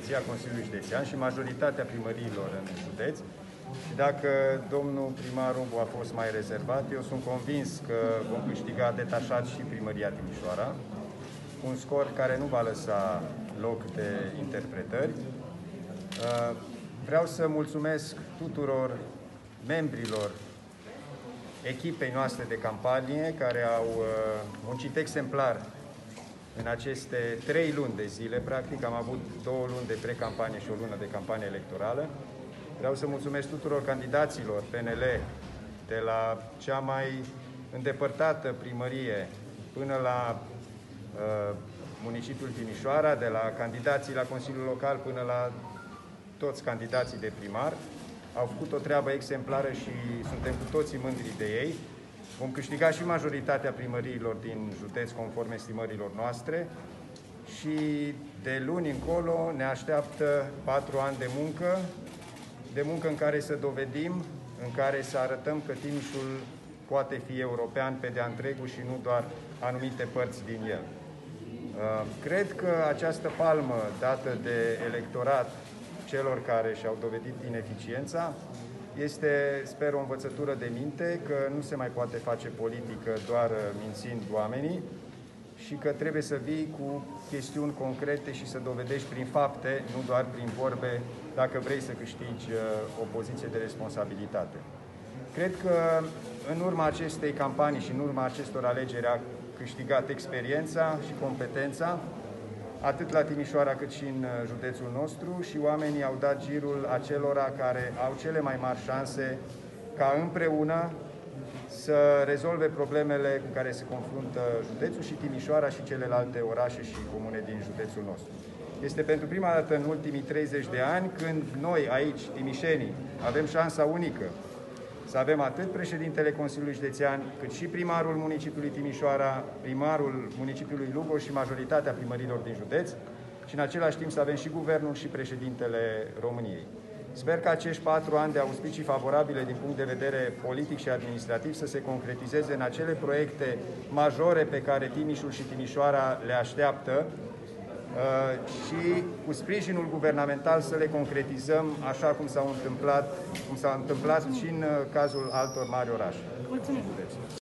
președinția Consiliului Județean și majoritatea primăriilor în județ. Și dacă domnul primar Rumbu a fost mai rezervat, eu sunt convins că vom câștiga detașat și primăria Timișoara, un scor care nu va lăsa loc de interpretări. Vreau să mulțumesc tuturor membrilor echipei noastre de campanie care au muncit exemplar în aceste 3 luni de zile. Practic am avut 2 luni de pre-campanie și o lună de campanie electorală. Vreau să mulțumesc tuturor candidaților PNL, de la cea mai îndepărtată primărie până la municipiul Timișoara, de la candidații la Consiliul Local până la toți candidații de primar. Au făcut o treabă exemplară și suntem cu toții mândri de ei. Vom câștiga și majoritatea primăriilor din județ conform estimărilor noastre și de luni încolo ne așteaptă 4 ani de muncă în care să dovedim, în care să arătăm că Timișul poate fi european pe de-a întregul și nu doar anumite părți din el. Cred că această palmă dată de electorat celor care și-au dovedit ineficiența este, sper, o învățătură de minte că nu se mai poate face politică doar mințind oamenii și că trebuie să vii cu chestiuni concrete și să dovedești prin fapte, nu doar prin vorbe, dacă vrei să câștigi o poziție de responsabilitate. Cred că în urma acestei campanii și în urma acestor alegeri a câștigat experiența și competența, atât la Timișoara cât și în județul nostru, și oamenii au dat girul acelora care au cele mai mari șanse ca împreună să rezolve problemele cu care se confruntă județul și Timișoara și celelalte orașe și comune din județul nostru. Este pentru prima dată în ultimii 30 de ani când noi aici, timișenii, avem șansa unică să avem atât președintele Consiliului Județean, cât și primarul municipiului Timișoara, primarul municipiului Lugoj și majoritatea primărilor din județ și în același timp să avem și guvernul și președintele României. Sper că acești 4 ani de auspicii favorabile din punct de vedere politic și administrativ să se concretizeze în acele proiecte majore pe care Timișul și Timișoara le așteaptă și cu sprijinul guvernamental să le concretizăm așa cum s-a întâmplat și în cazul altor mari orașe. Mulțumim!